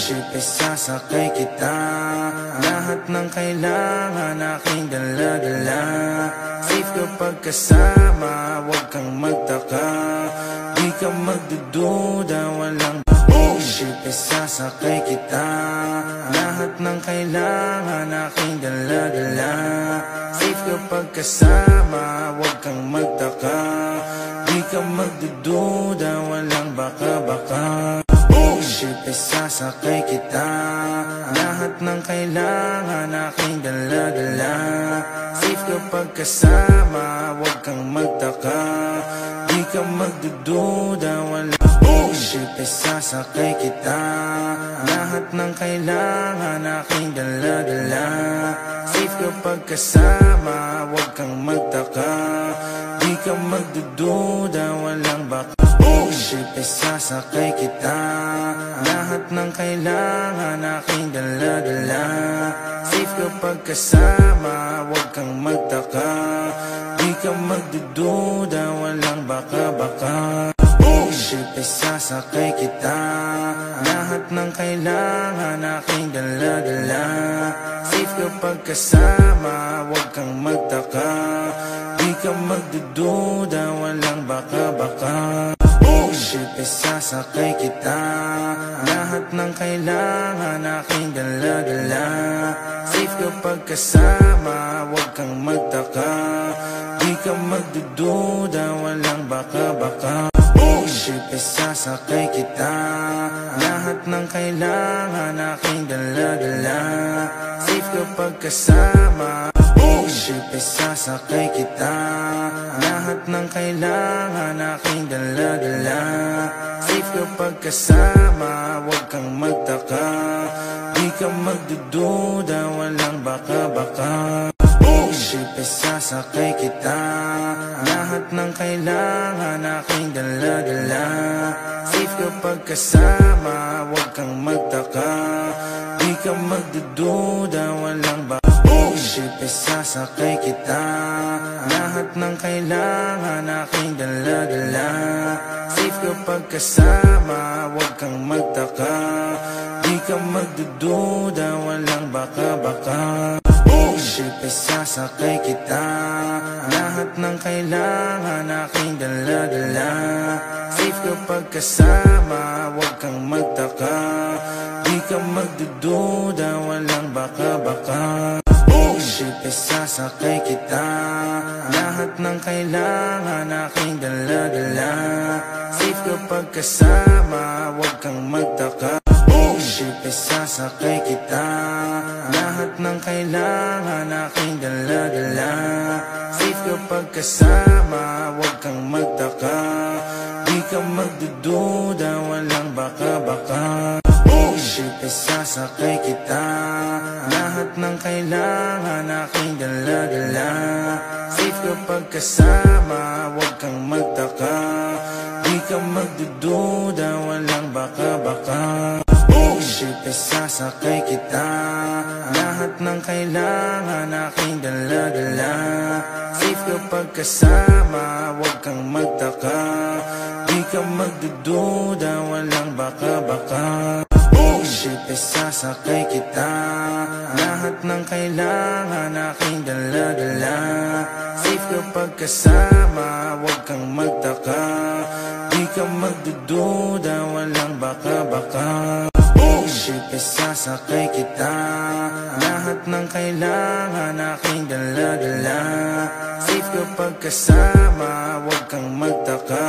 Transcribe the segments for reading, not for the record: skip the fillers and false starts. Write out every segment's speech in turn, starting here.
ship sasakay kita. Lahat ng kailangan aking dala-dala. Safe kapag kasama, huwag kang magtaka. Di ka magdududa, walang ship sasakay kita. Lahat ng kailangan aking dala-dala. Safe kapag kasama, huwag kang magtaka. Di ka magdududa, walang baka-baka. Ship sasakay kita. Lahat ng kailangan aking dala-dala. Safe kapag kasama, huwag kang magtaka. Di ka magdududa, walang ship sasakay kita. Lahat ng kailangan aking dala-dala. Safe kapag kasama, huwag kang magtaka. Di ka magdududa, walang baka. Ship sasakay kita. Lahat ng kailangan aking dala-dala. Safe kapag kasama, huwag kang magtaka. Di ka magdududa, walang baka-baka. Ship sasakay kita. Lahat ng kailangan aking dala-dala. Safe kapag kasama, huwag kang magtaka. Di ka magdududa, walang baka-baka. Ship sasakay kita. Lahat ng kailangan aking dala-dala. Safe kapag kasama, huwag kang magtaka. Di ka magdududa, walang baka-baka. Ship sasakay kita. Lahat ng kailangan aking dala-dala. Safe kapag kasama. Ship sasakay kita. Lahat ng kailangan aking dala-dala. Safe kapag kasama, huwag kang magtaka. Di ka magdududa, walang baka-baka. Ship sasakay kita. Lahat ng kailangan aking dala-dala. Safe kapag kasama, huwag kang magtaka. Di ka magdududa, walang baka. Ship sasakay kita. Lahat ng kailangan aking dala-dala. Safe kapag kasama, huwag kang magtaka. Di ka magdududa, walang baka-baka. Ship sasakay kita. Lahat ng kailangan aking dala-dala. Safe kapag kasama, huwag kang magtaka. Di ka magdududa, walang baka-baka. Ship sasakay kita. Lahat ng kailangan aking dala-dala. Safe kapag kasama, huwag kang magtaka. Ship sasakay kita. Lahat ng kailangan aking dala-dala. Safe kapag kasama, huwag kang magtaka. Di ka magdududa, walang baka-baka. Ship sasakay kita. Lahat ng kailangan aking dala-dala. Safe kapag kasama, huwag kang magtaka. Di ka magdududa, walang baka-baka. Ship sasakay kita. Lahat ng kailangan aking dala-dala. Safe kapag kasama, huwag kang magtaka. Di ka magdududa, walang baka-baka. Ship sasakay kita. Lahat ng kailangan aking dala-dala. Safe kapag kasama, huwag kang magtaka. Di ka magdududa, walang baka-baka. Ship sasakay kita. Lahat ng kailangan aking dala-dala. Safe kapag kasama, huwag kang magtaka.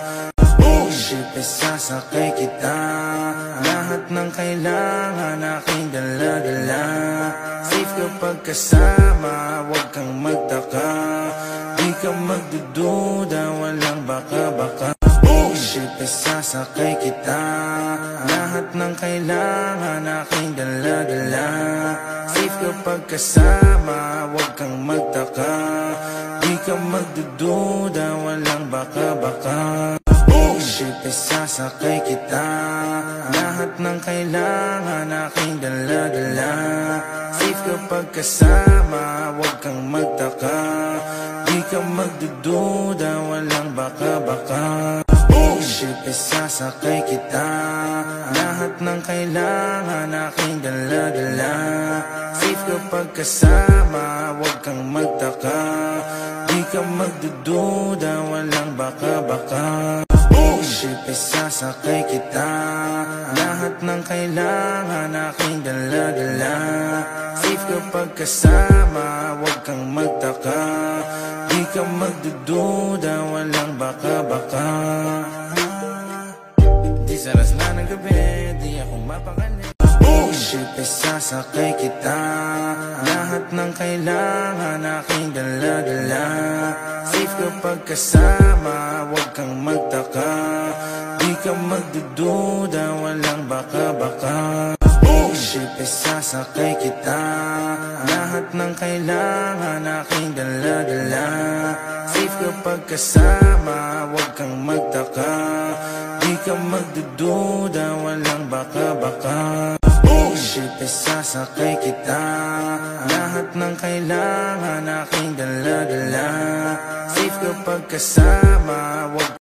Ship sasakay kita. Lahat ng kailangan aking dala-dala. Safe kapag kasama, huwag kang magtaka. Di ka magdududa, walang baka-baka. Ship sasakay kita. Lahat ng kailangan aking dala-dala. Safe kapag kasama, huwag kang magtaka. Di ka magdududa, walang baka-baka. Ship sasakay kita. Lahat ng kailangan aking dala-dala. Safe kapag kasama, huwag kang magtaka. Di ka magdududa, walang baka-baka. ship, isasakay kita. Lahat ng kailangan aking dala-dala. Safe kapag kasama, huwag kang magtaka. Di ka magdududa, walang baka-baka. Ship, isasakay kita. Lahat ng kailangan aking dala-dala. Safe kapag kasama, huwag kang magtaka. Di ka magdududa, walang baka-baka. Di saras na ng gabi, di ako mapakali. Ship, isasakay kita. Lahat ng kailangan aking dala-dala. Safe kapag kasama, huwag kang magtaka. Di ka magdududa, walang baka-baka. Ship, isasakay kita. Lahat ng kailangan aking dala-dala. Safe kapag kasama, huwag kang magtaka. Di ka magdududa, walang baka-baka. Ship, isasakay kita. Lahat ng kailangan aking dala-dala. Safe kapag kasama, huwag